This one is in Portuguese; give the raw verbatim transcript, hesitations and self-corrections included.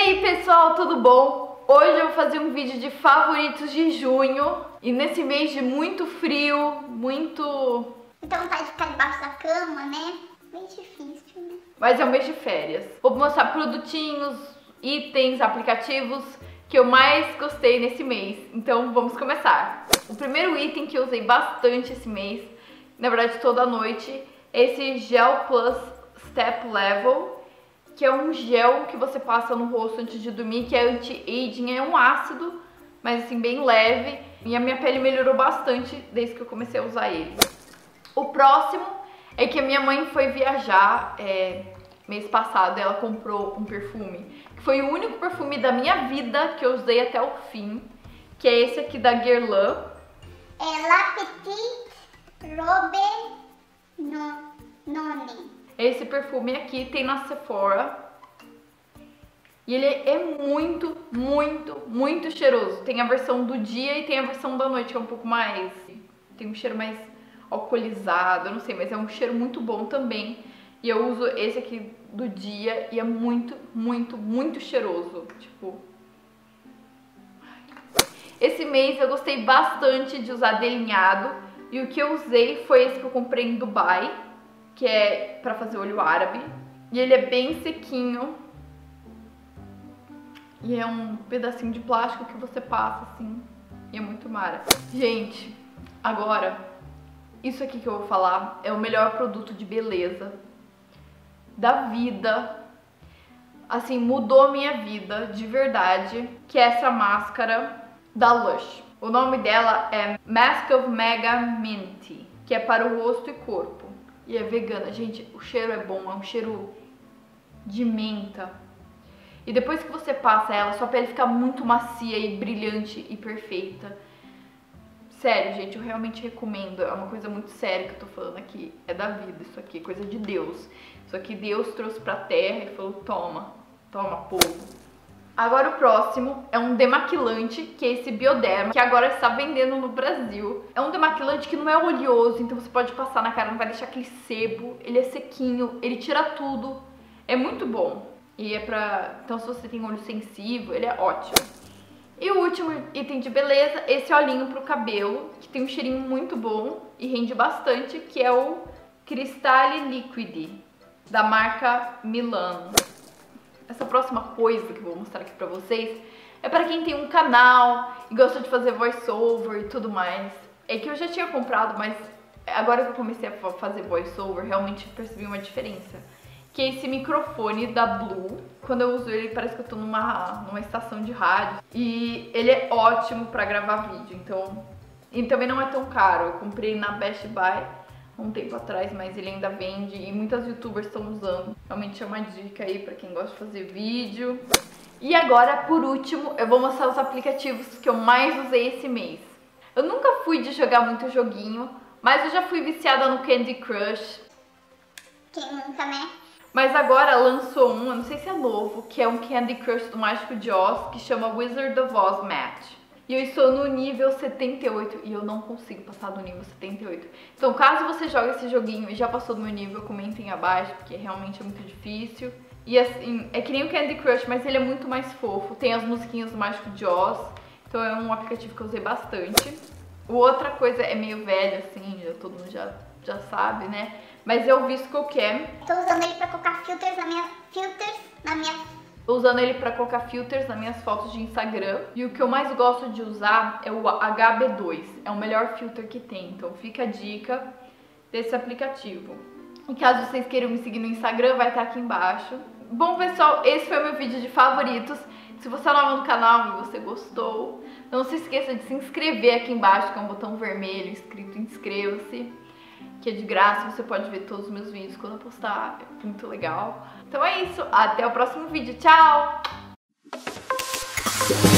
aí pessoal, tudo bom? Hoje eu vou fazer um vídeo de favoritos de junho. E nesse mês de muito frio, muito... Então vontade de ficar debaixo da cama, né? Bem difícil, né? Mas é um mês de férias. Vou mostrar produtinhos, itens, aplicativos que eu mais gostei nesse mês. Então vamos começar. O primeiro item que eu usei bastante esse mês, na verdade toda noite, é esse Gel Plus Step Level, que é um gel que você passa no rosto antes de dormir, que é anti-aging, é um ácido, mas assim, bem leve. E a minha pele melhorou bastante desde que eu comecei a usar ele. O próximo é que a minha mãe foi viajar é, mês passado, ela comprou um perfume, que foi o único perfume da minha vida que eu usei até o fim, que é esse aqui da Guerlain. É La Petite Robe no, Noni. Esse perfume aqui tem na Sephora e ele é muito, muito, muito cheiroso. Tem a versão do dia e tem a versão da noite, que é um pouco mais... tem um cheiro mais alcoolizado, eu não sei, mas é um cheiro muito bom também. E eu uso esse aqui do dia e é muito, muito, muito cheiroso. Tipo... Esse mês eu gostei bastante de usar delineado e o que eu usei foi esse que eu comprei em Dubai, que é pra fazer olho árabe. E ele é bem sequinho. E é um pedacinho de plástico que você passa assim. E é muito mara. Gente, agora, isso aqui que eu vou falar é o melhor produto de beleza da vida. Assim, mudou a minha vida, de verdade. Que é essa máscara da Lush. O nome dela é Mask of Mega Mint, que é para o rosto e corpo. E é vegana. Gente, o cheiro é bom, é um cheiro de menta. E depois que você passa ela, sua pele fica muito macia e brilhante e perfeita. Sério, gente, eu realmente recomendo. É uma coisa muito séria que eu tô falando aqui. É da vida isso aqui, coisa de Deus. Isso aqui Deus trouxe pra terra e falou, toma, toma, povo. Agora o próximo é um demaquilante, que é esse Bioderma, que agora está vendendo no Brasil. É um demaquilante que não é oleoso, então você pode passar na cara, não vai deixar aquele sebo. Ele é sequinho, ele tira tudo. É muito bom. E é pra... Então se você tem olho sensível, ele é ótimo. E o último item de beleza, esse olhinho pro cabelo, que tem um cheirinho muito bom e rende bastante, que é o Cristal Liquid, da marca Milano. Essa próxima coisa que eu vou mostrar aqui pra vocês é pra quem tem um canal e gosta de fazer voiceover e tudo mais. É que eu já tinha comprado, mas agora que eu comecei a fazer voiceover, realmente percebi uma diferença. Que é esse microfone da Blue. Quando eu uso ele, parece que eu tô numa, numa estação de rádio. E ele é ótimo pra gravar vídeo, então... E também não é tão caro. Eu comprei na Best Buy um tempo atrás, mas ele ainda vende e muitas youtubers estão usando. Realmente é uma dica aí pra quem gosta de fazer vídeo. E agora, por último, eu vou mostrar os aplicativos que eu mais usei esse mês. Eu nunca fui de jogar muito joguinho, mas eu já fui viciada no Candy Crush. Quem nunca, né? Mas agora lançou um, eu não sei se é novo, que é um Candy Crush do Mágico de Oz, que chama Wizard of Oz Match. E eu estou no nível setenta e oito e eu não consigo passar do nível setenta e oito. Então, caso você jogue esse joguinho e já passou do meu nível, comentem abaixo, porque realmente é muito difícil. E assim, é que nem o Candy Crush, mas ele é muito mais fofo. Tem as musiquinhas do Mágico de Oz, então é um aplicativo que eu usei bastante. Outra coisa é meio velha, assim, já, todo mundo já, já sabe, né? Mas é o Visco Cam. Tô usando ele pra colocar filters na minha... Filters na minha... Tô usando ele pra colocar filters nas minhas fotos de Instagram. E o que eu mais gosto de usar é o H B dois. É o melhor filter que tem. Então fica a dica desse aplicativo. E caso vocês queiram me seguir no Instagram, vai estar aqui embaixo. Bom, pessoal, esse foi o meu vídeo de favoritos. Se você é novo no canal e você gostou, não se esqueça de se inscrever aqui embaixo, que é um botão vermelho escrito inscreva-se, que é de graça, você pode ver todos os meus vídeos quando eu postar, é muito legal. Então é isso, até o próximo vídeo, tchau!